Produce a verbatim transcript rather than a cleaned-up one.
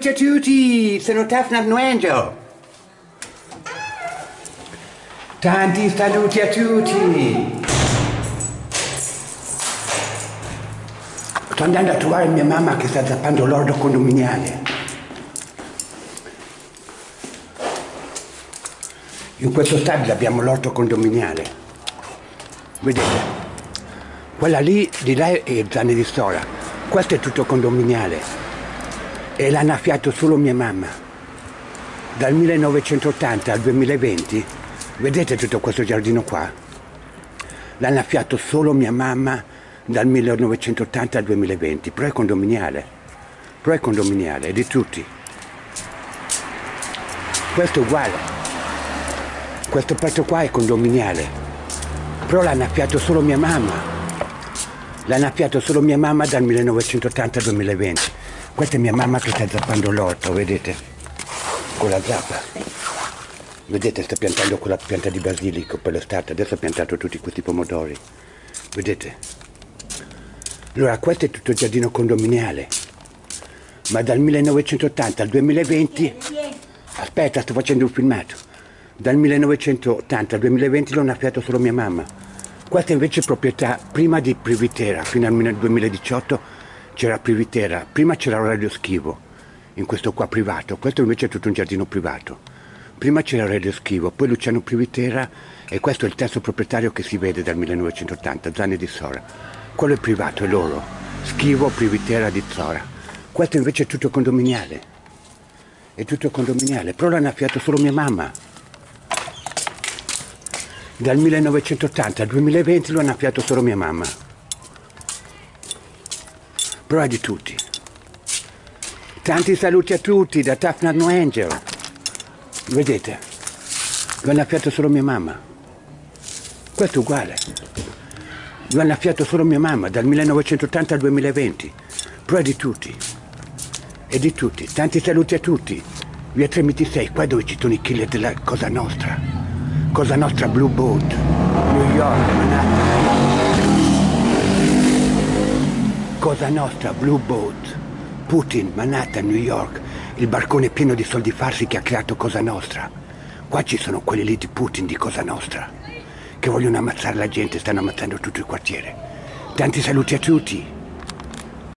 saluti a tutti, sono Tough Enough No Angel. Tanti saluti a tutti. Sto andando a trovare mia mamma che sta zappando l'ordo condominiale. In questo stabile abbiamo l'orto condominiale. Vedete? Quella lì, di là è Zanne di Stora. Questo è tutto condominiale. E l'ha annaffiato solo mia mamma. Dal millenovecentottanta al duemilaventi, vedete tutto questo giardino qua? L'ha annaffiato solo mia mamma dal millenovecentottanta al duemilaventi. Però è condominiale. Però è condominiale, è di tutti. Questo è uguale. Questo pezzo qua è condominiale. Però l'ha annaffiato solo mia mamma. L'ha annaffiato solo mia mamma dal millenovecentottanta al duemilaventi. Questa è mia mamma che sta zappando l'orto, vedete? Con la zappa. Vedete, sta piantando quella pianta di basilico per l'estate. Adesso ha piantato tutti questi pomodori. Vedete? Allora, questo è tutto il giardino condominiale. Ma dal millenovecentottanta al duemilaventi... Aspetta, sto facendo un filmato. Dal millenovecentottanta al duemilaventi l'ho annaffiato solo mia mamma. Questa invece è proprietà prima di Privitera, fino al duemiladiciotto c'era Privitera, prima c'era Radio Schivo, in questo qua privato, questo invece è tutto un giardino privato. Prima c'era Radio Schivo, poi Luciano Privitera e questo è il terzo proprietario che si vede dal millenovecentottanta, Zanne di Sora. Quello è privato, è loro, Schivo, Privitera di Sora. Questo invece è tutto condominiale, è tutto condominiale, però l'ha annaffiato solo mia mamma. Dal millenovecentottanta al duemilaventi l'ho annaffiato solo mia mamma. Però è di tutti. Tanti saluti a tutti da Tough Enough No Angel. Vedete? L'ho annaffiato solo mia mamma. Questo è uguale. L'ho annaffiato solo mia mamma dal millenovecentottanta al duemilaventi. Però è di tutti. È di tutti. Tanti saluti a tutti. Via Tremittisei, qua dove ci sono i killer della Cosa Nostra. Cosa Nostra Blue Boat, New York, Manhattan. Cosa Nostra Blue Boat, Putin, Manhattan, New York. Il barcone pieno di soldi farsi che ha creato Cosa Nostra. Qua ci sono quelli lì di Putin di Cosa Nostra, che vogliono ammazzare la gente, stanno ammazzando tutto il quartiere. Tanti saluti a tutti.